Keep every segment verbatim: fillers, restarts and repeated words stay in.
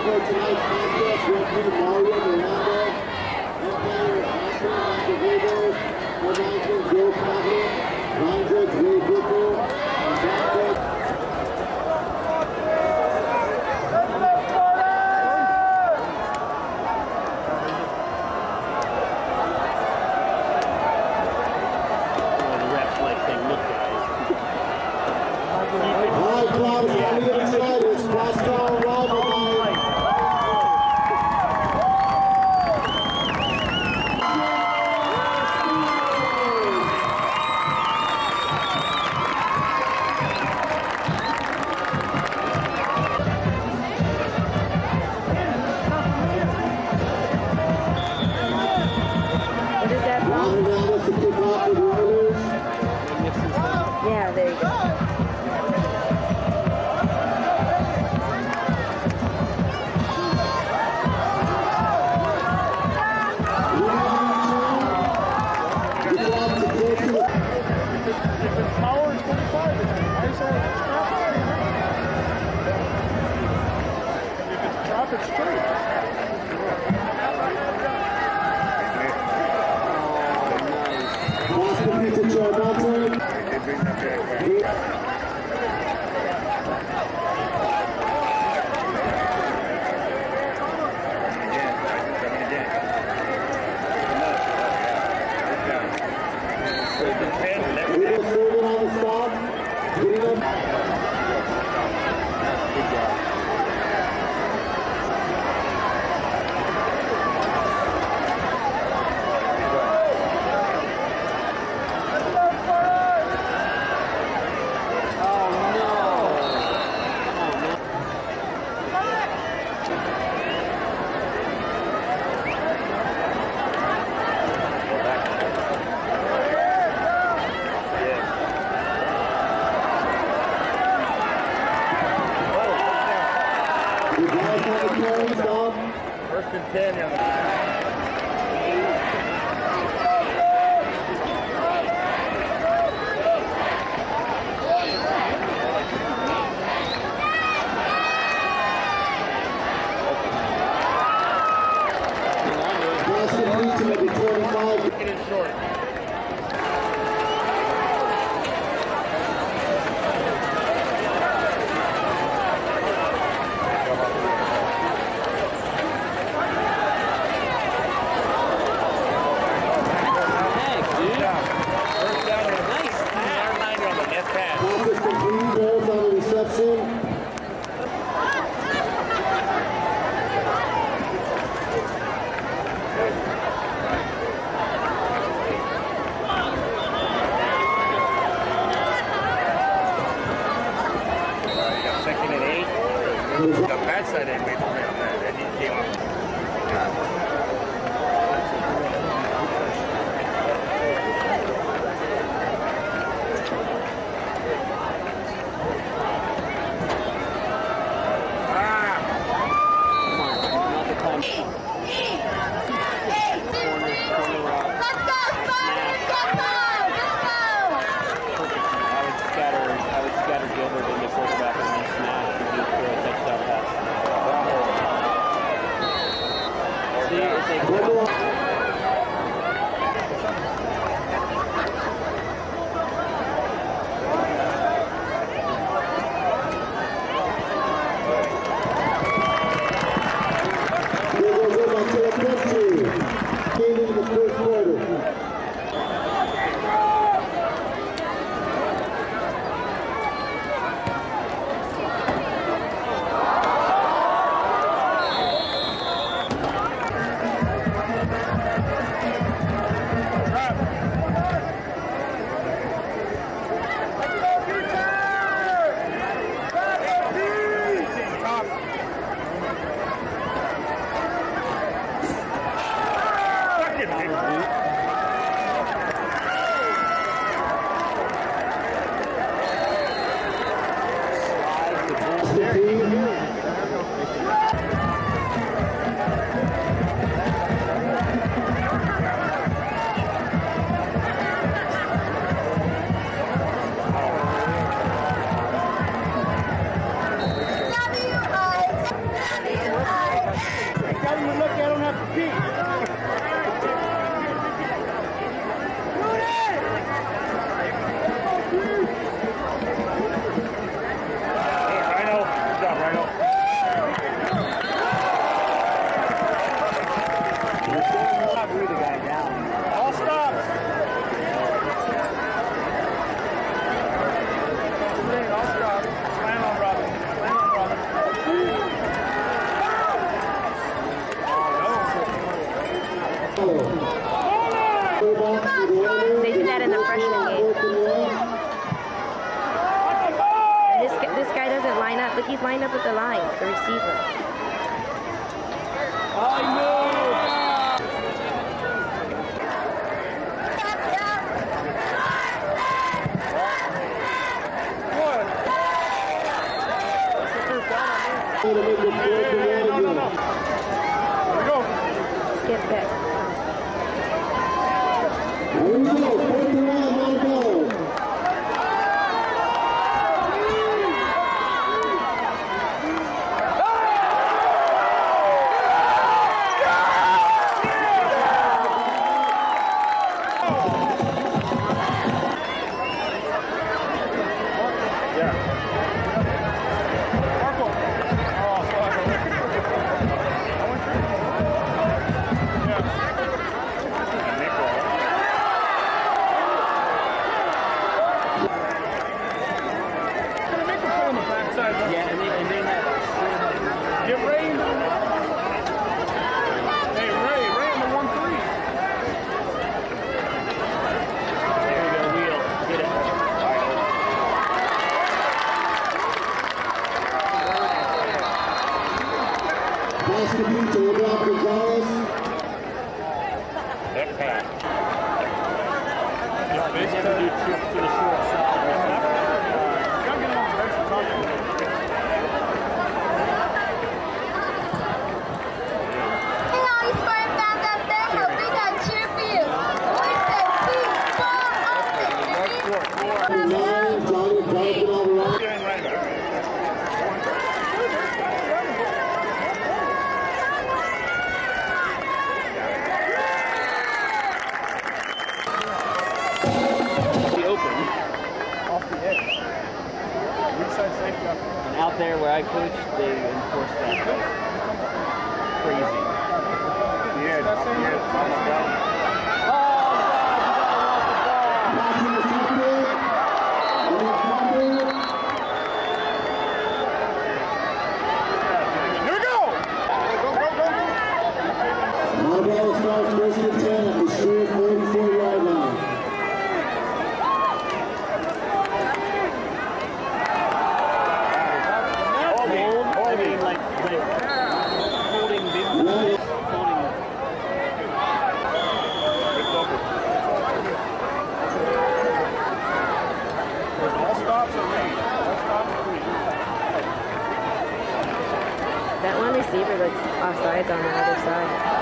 for tonight's contest will be Mario Miranda, umpire Michael Weber, announcing Joe Coughlin, line judge Ray Booker, and back judge Yeah, there you go. If it's power, it's twenty-five. I say it's drop. If it's drop, it's straight. Boston Pizza Joe Mountain. First and ten. Get it short. The bad side ain't made for me on that. And he came up. Ah! Not the time. Corner, corner rock. Let's go, Spiders! Let's go! Let's go! I would scatter, I would scatter Gilbert in the quarterback and then snap to do a touchdown pass. Like he's lined up with the line, the receiver. I know! Hey, hey, no, no, no. Here we go. Skip back. Here we go. Fourth and one, one goal. Yeah, and they, and they have... Get Ray. Hey, Ray, Ray on the one three. There you go, Wheel. Get it. Pass to beat to LeBron Gonzalez. That pass. They never do trips to the short side. And out there where I coach, they enforce that. Crazy. Yeah, that's it. Oh my God. Here we go! Go, go, go, go! Marvel starts first and ten at the Street forty-four yard line. I mean, like, like holding big, holding. All stops are read. All stops are read. That one receiver looks offsides on the other side.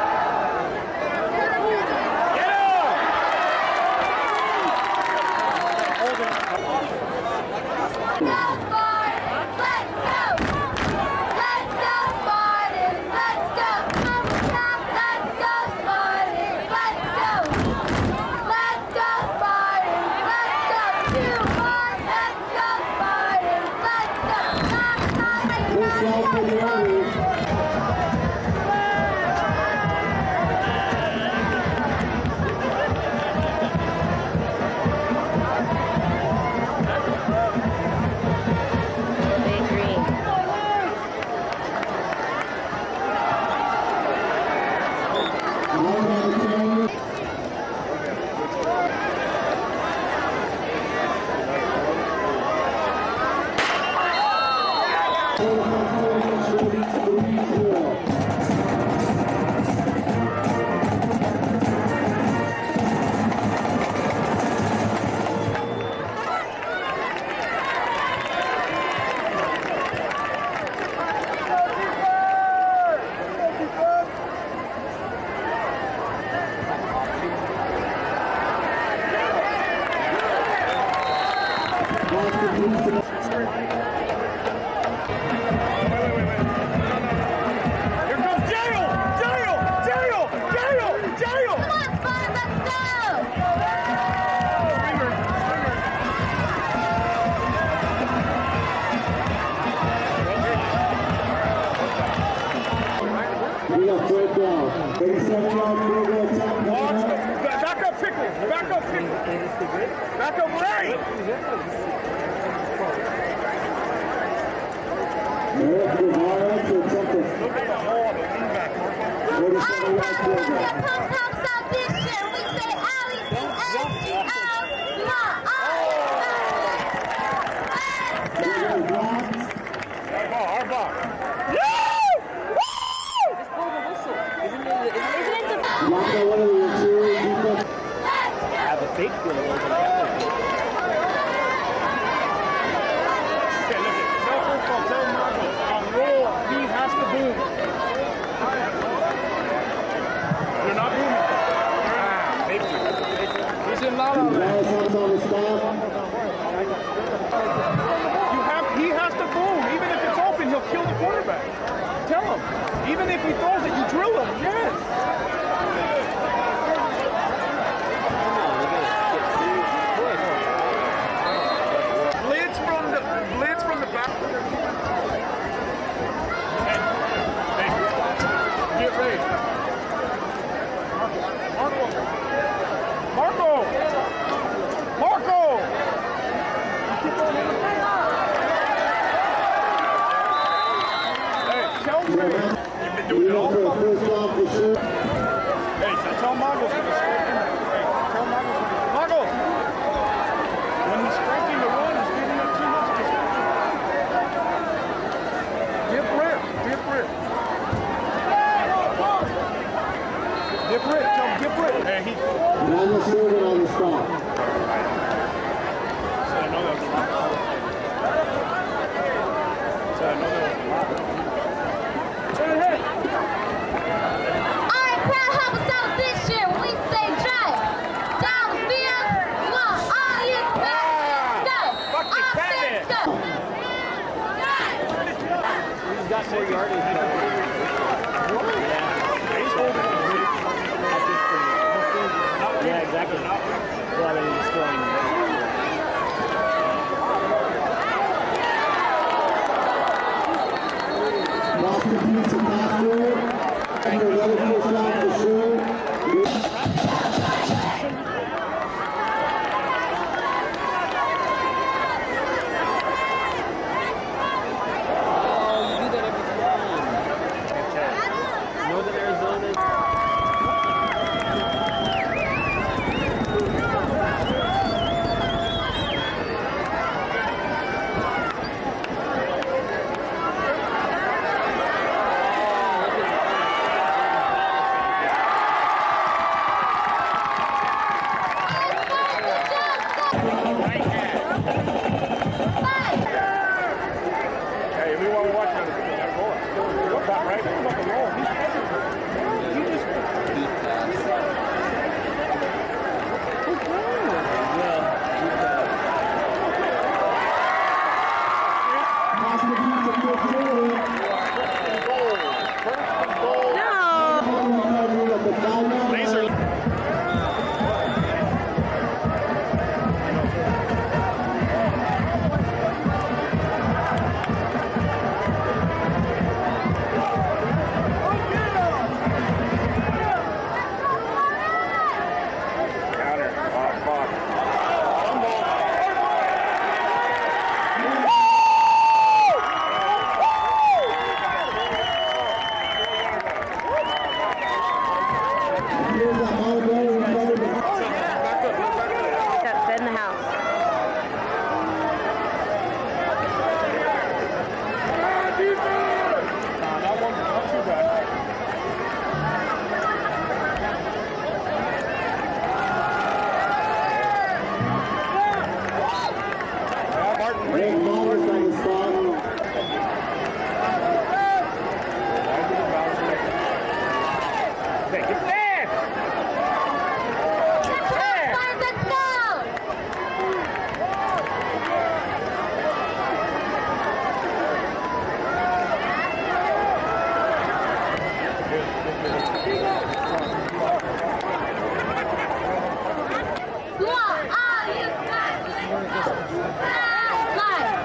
We got third down. thirty-seven yard field goal attempt. Back up, Pickles. Back up, Pickles. Back up, Ray. Eric Guevara to attempt a forty-seven yard field goal. Tell Muggles to strike him. Hey, tell Muggles to Muggles! When he's striking the run, he's giving up too much. Dip rip, dip rip. Dip rip, tell him dip rip. Hey, he... On the shoulder on the spot. So I know that was a lot. So I know that was a lot. Turn ahead. Got more yardage. Yeah. Yeah, exactly. Well, they're destroying them. Lost the piece of password. And another first down for sure. Live.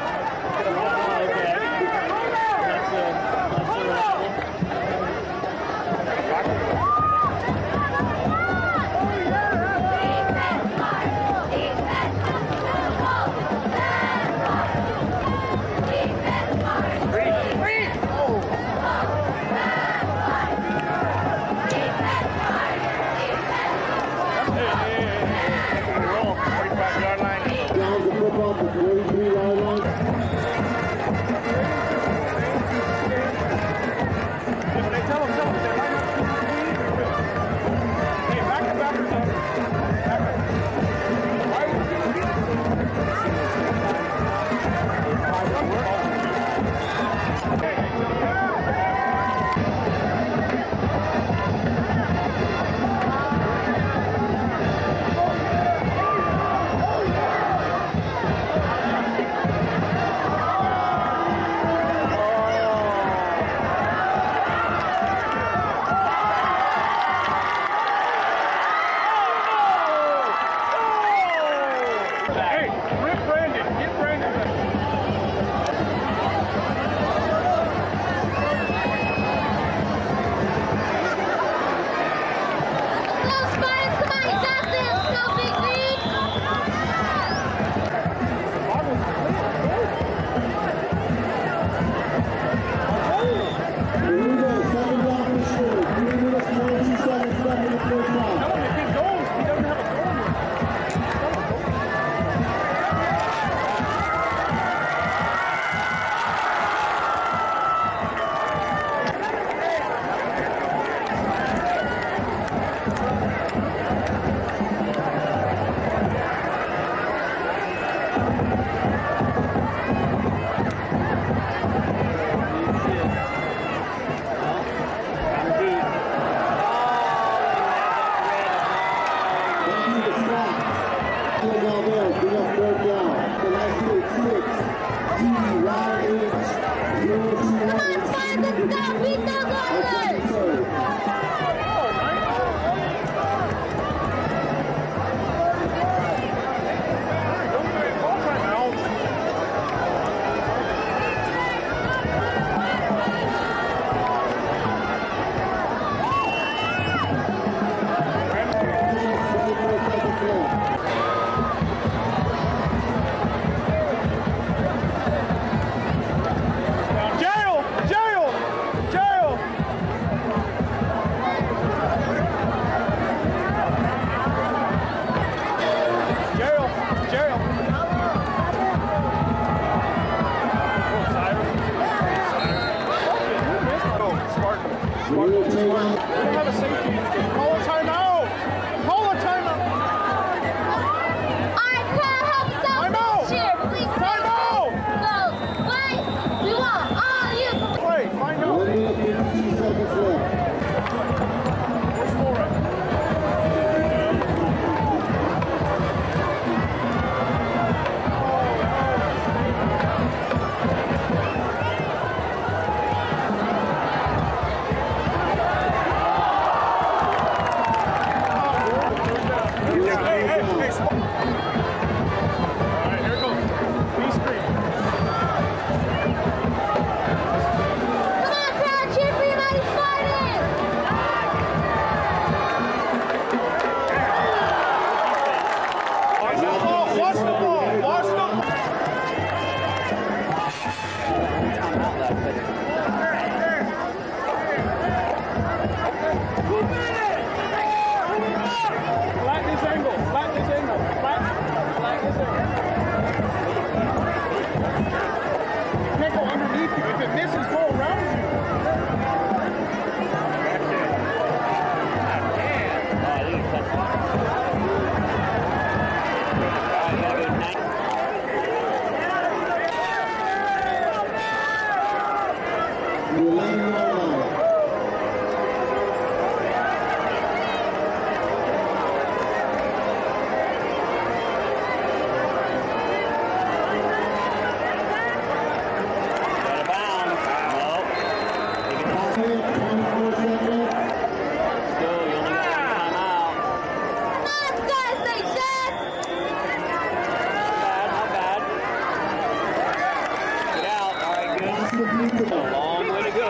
A long way to go.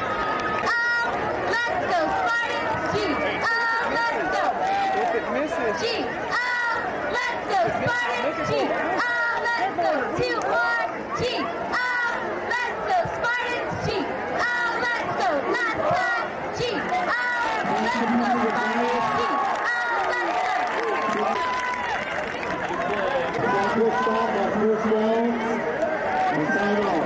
Let's go, Spartans! G, oh, let's go! If it misses, G, oh, let's go, Spartans! G, oh, let's go! Two more! G, oh, let's go, Spartans! G, oh, let's go! Last time! G, oh, let's go, Spartans! G, oh, let's go! Quick stop, that first round, and sign off.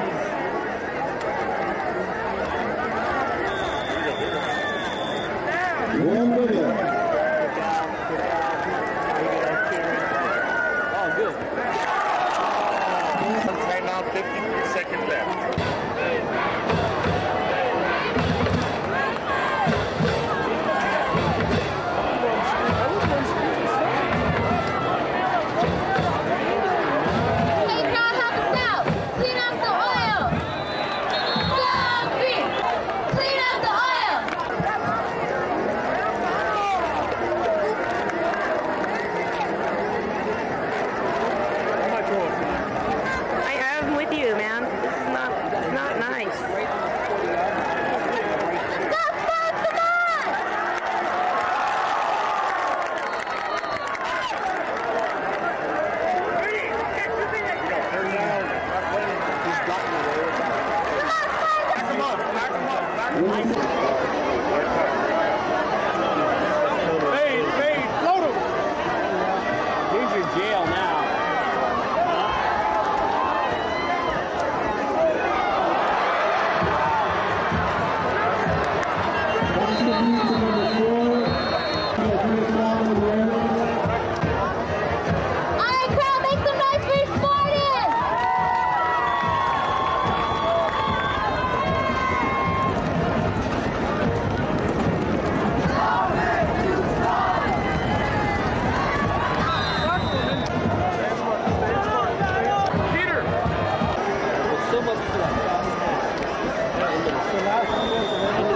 One minute. oh, good. Right now, fifty-three seconds left. Hey, crowd, help us out! Clean up the oil! Go green! Clean up the oil! I, I'm with you, man. This is not, this is not nice. Stop, stop, come on! Fade, fade, float him. He's in jail now. All right, crowd, make some noise for your Spartans! Peter. So much for that.